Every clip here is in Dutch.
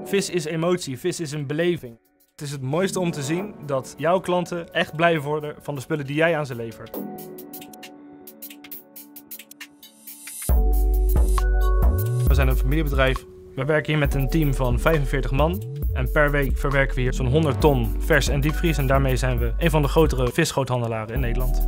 Vis is emotie, vis is een beleving. Het is het mooiste om te zien dat jouw klanten echt blij worden van de spullen die jij aan ze levert. We zijn een familiebedrijf. We werken hier met een team van 45 man. En per week verwerken we hier zo'n 100 ton vers en diepvries. En daarmee zijn we een van de grotere visgroothandelaren in Nederland.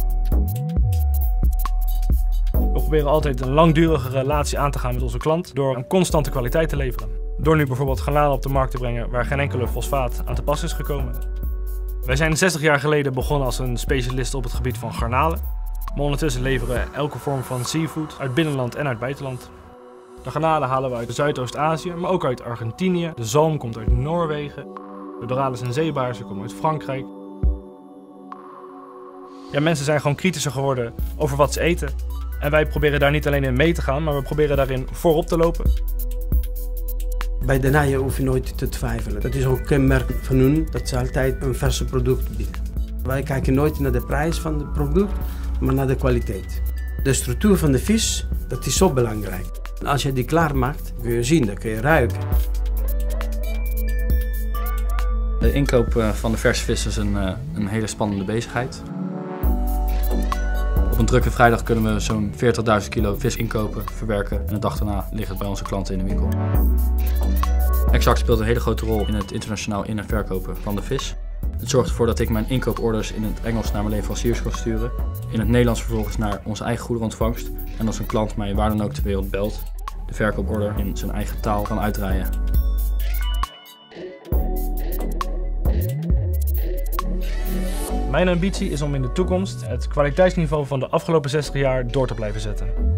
We proberen altijd een langdurige relatie aan te gaan met onze klant door een constante kwaliteit te leveren. Door nu bijvoorbeeld garnalen op de markt te brengen waar geen enkele fosfaat aan te pas is gekomen. Wij zijn 60 jaar geleden begonnen als een specialist op het gebied van garnalen. Maar ondertussen leveren we elke vorm van seafood uit binnenland en uit buitenland. De garnalen halen we uit Zuidoost-Azië, maar ook uit Argentinië. De zalm komt uit Noorwegen. De dorades en zeebaarsen komen uit Frankrijk. Ja, mensen zijn gewoon kritischer geworden over wat ze eten. En wij proberen daar niet alleen in mee te gaan, maar we proberen daarin voorop te lopen. Bij de naaien hoef je nooit te twijfelen. Dat is ook een kenmerk van hun, dat ze altijd een verse product bieden. Wij kijken nooit naar de prijs van het product, maar naar de kwaliteit. De structuur van de vis, dat is zo belangrijk. Als je die klaarmaakt, kun je zien, dan kun je ruiken. De inkoop van de verse vis is een hele spannende bezigheid. Op een drukke vrijdag kunnen we zo'n 40.000 kilo vis inkopen, verwerken en de dag daarna ligt het bij onze klanten in de winkel. Exact speelt een hele grote rol in het internationaal in- en verkopen van de vis. Het zorgt ervoor dat ik mijn inkooporders in het Engels naar mijn leveranciers kan sturen, in het Nederlands vervolgens naar onze eigen goederenontvangst en als een klant mij waar dan ook ter wereld belt, de verkooporder in zijn eigen taal kan uitdraaien. Mijn ambitie is om in de toekomst het kwaliteitsniveau van de afgelopen 60 jaar door te blijven zetten.